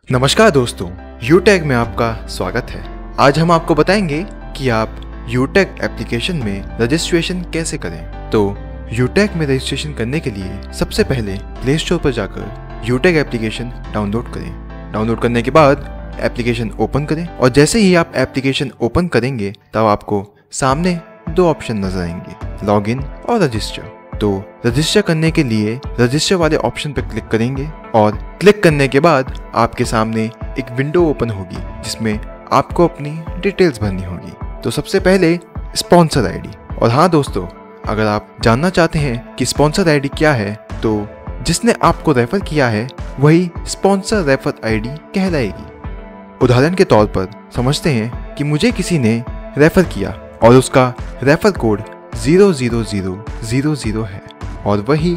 नमस्कार दोस्तों, यूटेक में आपका स्वागत है। आज हम आपको बताएंगे कि आप यूटेक एप्लीकेशन में रजिस्ट्रेशन कैसे करें। तो यूटेक में रजिस्ट्रेशन करने के लिए सबसे पहले प्ले स्टोर पर जाकर यूटेक एप्लीकेशन डाउनलोड करें। डाउनलोड करने के बाद एप्लीकेशन ओपन करें और जैसे ही आप एप्लीकेशन ओपन करेंगे तब आपको सामने दो ऑप्शन नजर आएंगे, लॉगिन और रजिस्टर। तो रजिस्टर करने के लिए रजिस्टर वाले ऑप्शन पर क्लिक करेंगे और क्लिक करने के बाद आपके सामने एक विंडो ओपन होगी जिसमें आपको अपनी डिटेल्स भरनी होगी। तो सबसे पहले स्पॉन्सर आईडी। और हाँ दोस्तों, अगर आप जानना चाहते हैं कि स्पॉन्सर आईडी क्या है तो जिसने आपको रेफर किया है वही स्पॉन्सर रेफर आईडी कहलाएगी। उदाहरण के तौर पर समझते हैं कि मुझे किसी ने रेफर किया और उसका रेफर कोड 00000 है और वही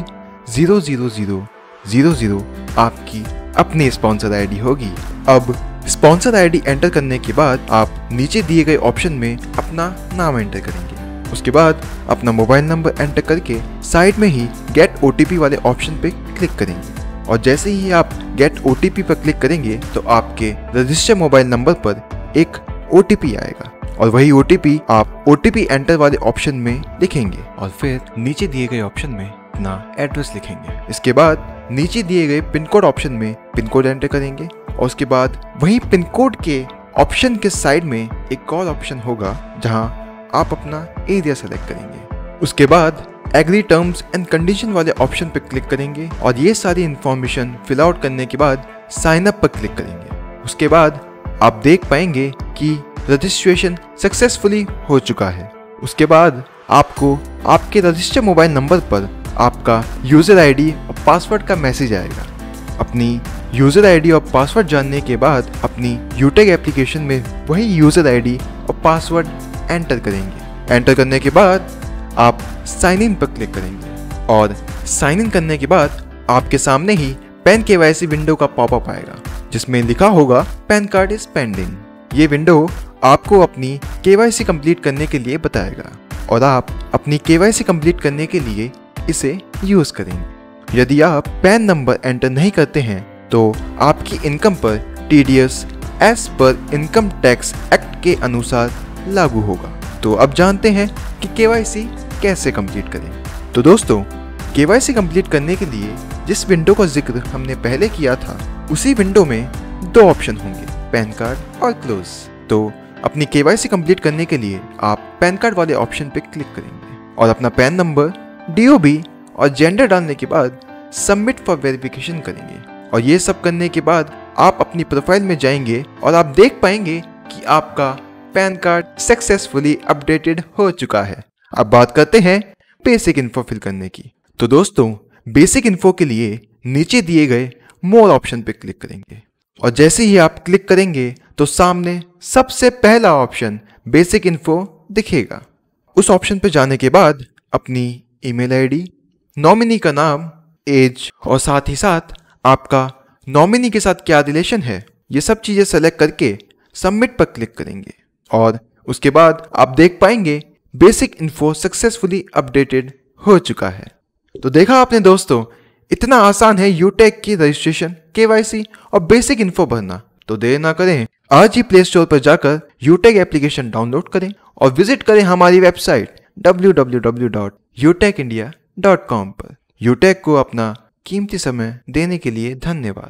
00000 आपकी अपनी स्पॉन्सर आईडी होगी। अब स्पॉन्सर आईडी एंटर करने के बाद आप नीचे दिए गए ऑप्शन में अपना नाम एंटर करेंगे। उसके बाद अपना मोबाइल नंबर एंटर करके साइड में ही गेट ओटीपी वाले ऑप्शन पे क्लिक करेंगे और जैसे ही आप गेट ओटीपी पर क्लिक करेंगे तो आपके रजिस्टर मोबाइल नंबर पर एक ओटीपी आएगा और वही ओटीपी आप ओटीपी एंटर वाले ऑप्शन में लिखेंगे और फिर नीचे दिए गए ऑप्शन में अपना एड्रेस लिखेंगे। इसके बाद नीचे दिए गए पिन कोड ऑप्शन में पिन कोड एंटर करेंगे और उसके बाद वही पिन कोड के ऑप्शन के साइड में एक और ऑप्शन होगा जहां आप अपना एरिया सेलेक्ट करेंगे। उसके बाद एग्री टर्म्स एंड कंडीशन वाले ऑप्शन पर क्लिक करेंगे और ये सारी इंफॉर्मेशन फिल आउट करने के बाद साइन अप पर क्लिक करेंगे। उसके बाद आप देख पाएंगे कि रजिस्ट्रेशन सक्सेसफुली हो चुका है। उसके बाद आपको आपके रजिस्टर मोबाइल नंबर पर आपका यूज़र आईडी और पासवर्ड का मैसेज आएगा। अपनी यूज़र आईडी और पासवर्ड जानने के बाद अपनी यूटेक एप्लीकेशन में वही यूज़र आईडी और पासवर्ड एंटर करेंगे। एंटर करने के बाद आप साइन इन पर क्लिक करेंगे और साइन इन करने के बाद आपके सामने ही पैन केवाईसी विंडो का पॉपअप आएगा जिसमें लिखा होगा पैन कार्ड इज पेंडिंग। ये विंडो आपको अपनी केवाईसी कंप्लीट करने के लिए बताएगा और आप अपनी केवाईसी कंप्लीट करने के लिए इसे यूज करेंगे। यदि आप पैन नंबर एंटर नहीं करते हैं तो आपकी इनकम पर TDS as per income tax act के अनुसार लागू होगा। तो अब जानते हैं कि केवाईसी कैसे कंप्लीट करें। तो दोस्तों, केवाईसी कंप्लीट करने के लिए जिस विंडो का जिक्र हमने पहले किया था उसी विंडो में दो ऑप्शन होंगे, पैन कार्ड और क्लोज। तो अपनी केवाईसी कंप्लीट करने के लिए आप पैन कार्ड वाले ऑप्शन पे क्लिक करेंगे और अपना पैन नंबर, डीओबी और जेंडर डालने के बाद सबमिट फॉर वेरिफिकेशन करेंगे। और ये सब करने के बाद आप अपनी प्रोफाइल में जाएंगे और आप देख पाएंगे कि आपका पैन कार्ड सक्सेसफुली अपडेटेड हो चुका है। अब बात करते हैं बेसिक इन्फो फिल करने की। तो दोस्तों, बेसिक इन्फो के लिए नीचे दिए गए मोर ऑप्शन पे क्लिक करेंगे और जैसे ही आप क्लिक करेंगे तो सामने सबसे पहला ऑप्शन बेसिक इन्फो दिखेगा। उस ऑप्शन पर जाने के बाद अपनी ईमेल आईडी, नॉमिनी का नाम, एज और साथ ही साथ आपका नॉमिनी के साथ क्या रिलेशन है ये सब चीज़ें सेलेक्ट करके सबमिट पर क्लिक करेंगे और उसके बाद आप देख पाएंगे बेसिक इन्फो सक्सेसफुली अपडेटेड हो चुका है। तो देखा आपने दोस्तों, इतना आसान है यूटेक की रजिस्ट्रेशन, केवाईसी और बेसिक इन्फो भरना। तो देर ना करें, आज ही प्ले स्टोर पर जाकर यूटेक एप्लीकेशन डाउनलोड करें और विजिट करें हमारी वेबसाइट www.utekindia.com पर। यूटेक को अपना कीमती समय देने के लिए धन्यवाद।